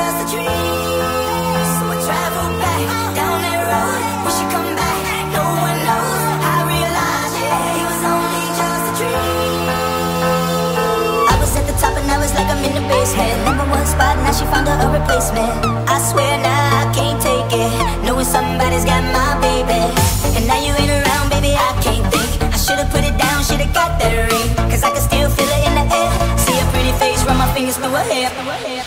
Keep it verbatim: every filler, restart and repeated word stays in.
just a dream. So I travel back down that road. Wish you come back, no one knows. I realized, yeah, it was only just a dream. I was at the top and I was like I'm in the basement. Number one spot, now she found her a replacement. I swear now I can't take it, knowing somebody's got my baby. And now you ain't around, baby, I can't think. I should've put it down, should've got that ring, cause I can still feel it in the air. See her pretty face, run my fingers through her hair.